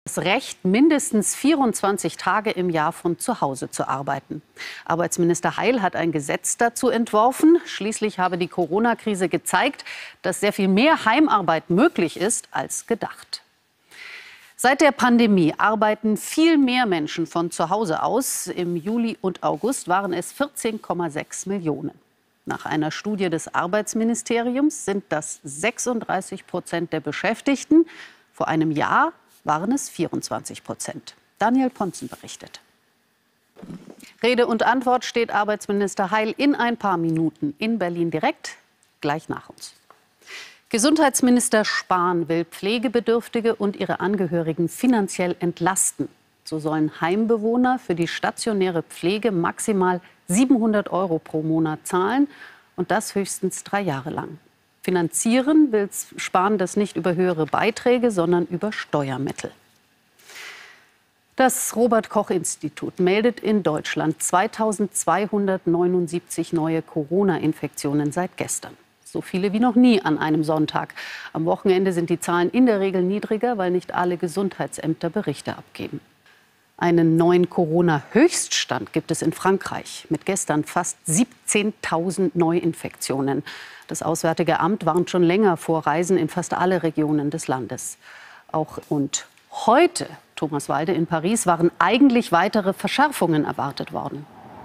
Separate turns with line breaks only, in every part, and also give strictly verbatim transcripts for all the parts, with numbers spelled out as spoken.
Das Recht, mindestens vierundzwanzig Tage im Jahr von zu Hause zu arbeiten. Arbeitsminister Heil hat ein Gesetz dazu entworfen. Schließlich habe die Corona-Krise gezeigt, dass sehr viel mehr Heimarbeit möglich ist als gedacht. Seit der Pandemie arbeiten viel mehr Menschen von zu Hause aus. Im Juli und August waren es vierzehn Komma sechs Millionen. Nach einer Studie des Arbeitsministeriums sind das sechsunddreißig Prozent der Beschäftigten. Vor einem Jahr waren es vierundzwanzig Prozent. Daniel Ponzen berichtet. Rede und Antwort steht Arbeitsminister Heil in ein paar Minuten in Berlin direkt, gleich nach uns. Gesundheitsminister Spahn will Pflegebedürftige und ihre Angehörigen finanziell entlasten. So sollen Heimbewohner für die stationäre Pflege maximal siebenhundert Euro pro Monat zahlen und das höchstens drei Jahre lang. Finanzieren will Spahn das nicht über höhere Beiträge, sondern über Steuermittel. Das Robert-Koch-Institut meldet in Deutschland zweitausendzweihundertneunundsiebzig neue Corona-Infektionen seit gestern. So viele wie noch nie an einem Sonntag. Am Wochenende sind die Zahlen in der Regel niedriger, weil nicht alle Gesundheitsämter Berichte abgeben. Einen neuen Corona-Höchststand gibt es in Frankreich mit gestern fast siebzehntausend Neuinfektionen. Das Auswärtige Amt warnt schon länger vor Reisen in fast alle Regionen des Landes. Auch und heute, Thomas Walde in Paris, waren eigentlich weitere Verschärfungen erwartet worden.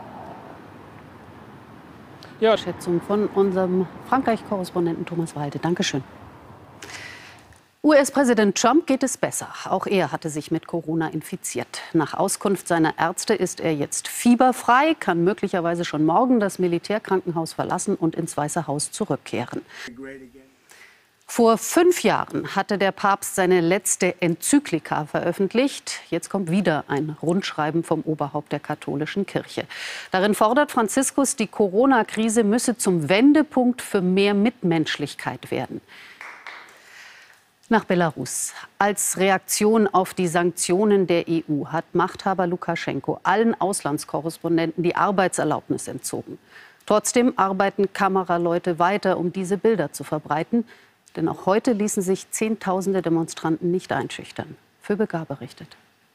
Ja. Schätzung von unserem Frankreich-Korrespondenten Thomas Walde. Dankeschön. U S-Präsident Trump geht es besser. Auch er hatte sich mit Corona infiziert. Nach Auskunft seiner Ärzte ist er jetzt fieberfrei, kann möglicherweise schon morgen das Militärkrankenhaus verlassen und ins Weiße Haus zurückkehren. Vor fünf Jahren hatte der Papst seine letzte Enzyklika veröffentlicht. Jetzt kommt wieder ein Rundschreiben vom Oberhaupt der katholischen Kirche. Darin fordert Franziskus, die Corona-Krise müsse zum Wendepunkt für mehr Mitmenschlichkeit werden. Nach Belarus. Als Reaktion auf die Sanktionen der E U hat Machthaber Lukaschenko allen Auslandskorrespondenten die Arbeitserlaubnis entzogen. Trotzdem arbeiten Kameraleute weiter, um diese Bilder zu verbreiten. Denn auch heute ließen sich Zehntausende Demonstranten nicht einschüchtern. Für Begar berichtet.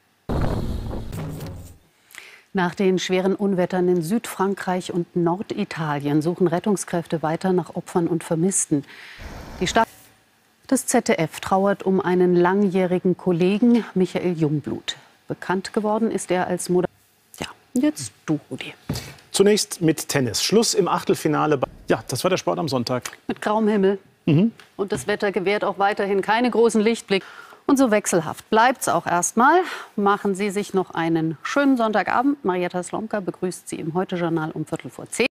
Nach den schweren Unwettern in Südfrankreich und Norditalien suchen Rettungskräfte weiter nach Opfern und Vermissten. Die Stadt Das Z D F trauert um einen langjährigen Kollegen, Michael Jungblut. Bekannt geworden ist er als Moderator. Ja, und jetzt du, Rudi.
Zunächst mit Tennis. Schluss im Achtelfinale. Ja, das war der Sport am Sonntag.
Mit grauem Himmel. Mhm. Und das Wetter gewährt auch weiterhin keine großen Lichtblicke. Und so wechselhaft bleibt es auch erstmal. Machen Sie sich noch einen schönen Sonntagabend. Marietta Slomka begrüßt Sie im Heute-Journal um Viertel vor zehn.